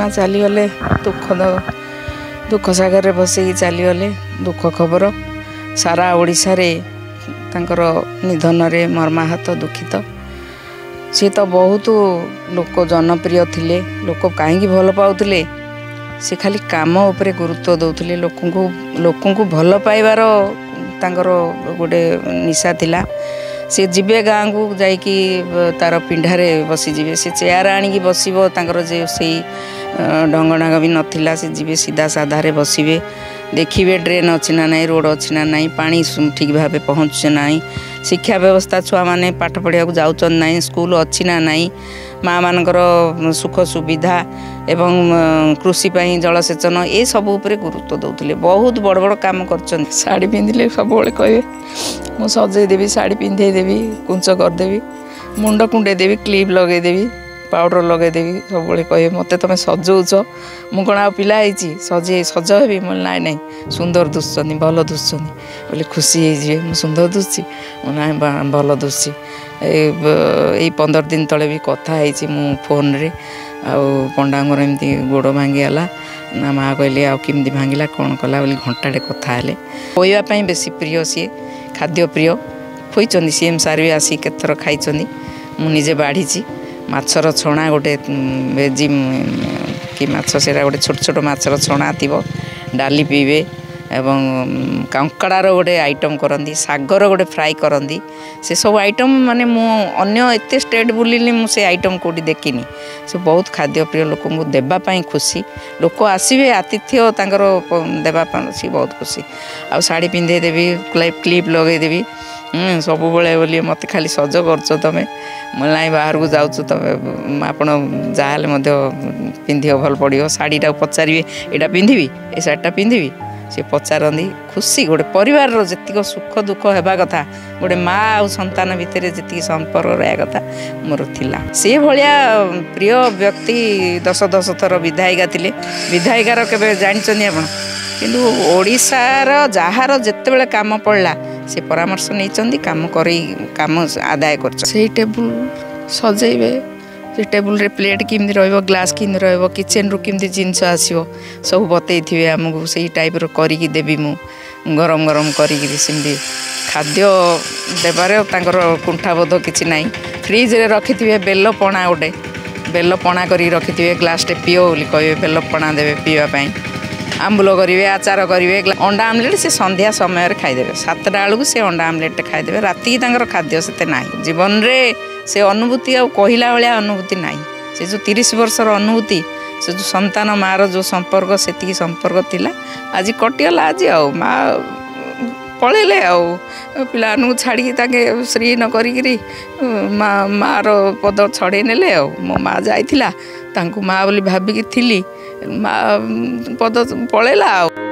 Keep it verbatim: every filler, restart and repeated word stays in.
माँ चलीगले दुख दुख सागर बसई चलीगले दुख खबर सारा ओडिशा रे तांकर निधन रे मर्माहत दुखित। सी तो बहुत लोक जनप्रिय थिले, लोक कहीं भल पाउथिले, से खाली काम उपरे गुरुत्व दौथिले, लोकन को लोकन को भल पाइबार तांकर गोटे निशा थिला। से जीवे गाँ को जाइकी तार पिंढारे बसी जीवे, से चेयर आनिकी बसिबो, तांकर जे सेई ढंगणाग भी नथिला, से जीवे सीधा साधारे बसिबे, देखिए ड्रेन अच्छी ना नहीं, रोड अच्छी ना नहीं, पानी ठीक भाव पहुँचे ना, शिक्षा व्यवस्था छुआ मैंने पाठ पढ़िया जाऊन ना, स्कूल अच्छी ना नहीं, माँ मानकर सुख सुविधा एवं कृषि जलसेचन ये सब उपरे गुरुत्व दौले। बहुत बड़ बड़ काम कर साड़ी पिंधिले सब कहे मु सजेदेवी, साड़ी पिंधेदेवी, कुंच करदेवी, मुंड कुंडे देवी, क्लिप लगेदेवी, पाउडर लगेदेवी, सब कहे मत तुम सजौच मु कौन आ पिला सजे सज हेबी ना ना सुंदर दुसुंच भल दुसुंच बोले खुशी हो मु सुंदर दुसुची ना भल दुसुची। यही पंदर दिन तले भी कथा है मु फोन रे आउ पंडांगर एमती गोड़ भांगीगला ना माँ कहले आमती भांगला कौन कला बोली घंटाटे कथा हेले। खोवाई बेसी प्रिय सी खाद्य प्रिय खोई सीएम सार भी आसी केथर खाई मु निजे बाढ़ी माछर छणा गोटे भेजी कि माछ से गोटे छोट छोट माछर छणा थी डाली पीबे एवं कंकड़ार गोटे आइटम करती, सागर गोटे फ्राई करती, से सब आइटम माने मु अन्य एते स्टेट बुलिली मु से आइटम कोटी देखिनी। से बहुत खाद्य प्रिय लोक को देवाई खुशी, लोक आसबे आतिथ्य तांकर देवाई सी बहुत खुशी। आ साड़ी पिंधे देवी, क्लिप लगेदेवी सब बोले मत खाली सज कर तुम ना बाहर को जाऊँ तुम आपण जहाँ पिंधि भल पड़ो, शाढ़ीटा पचारे यहाँ पिंधि ये शाढ़ीटा पिंधि सी पचारती खुशी। गोटे परिवार जी सुख दुख होगा कथा गोटे माँ आ संतान भितर जी संपर्क रहा कथा मोर थिला। से भाया प्रिय व्यक्ति दस दस थर विधायिका थिले, विधायिकार केबे जानिछन्ती आपण किंतु ओडिशार जार जेतेबेले काम पड़ला से परामर्श नहीं काम कर काम आदाय कर टेबुल सजेबे, से टेबुल रे प्लेट किमती रहिबो, ग्लास किमती रहिबो, किचन रु किमती जिनस आसीबो सब बतैथिबे आमको सही टाइप रो करिकी देबी मु गरम गरम करिकी सेमती खाद्य देबारे तांकर कुंठाबोध किछि नाही। फ्रिज रे रखिथिबे बेल पणा गोटे बेल पणा करी रखिथिबे, ग्लास टे पियो बोली कहबे बेल पणा देबे पीवा पई, आंबुल करेंगे, आचार करेंगे, अंडा आमलेट से संध्या समय खाईदे, सातटा बेलू से अंडा आमलेट खाईदे, राति खाद्य से ना जीवन रे से अनुभूति आ कहला भाया अनुभूति ना, से जो तीस वर्षर अनुभूति से जो संतान मार जो संपर्क से संपर्क थिला आज कटिगला। आज आ माँ पलैले आ पिला छाड़ी श्री न करी माँ माँ पद छड़े नेले आ मो माँ जाइथिला तांको माँ बोली भाविकी थिली माँ पद पलैला आ।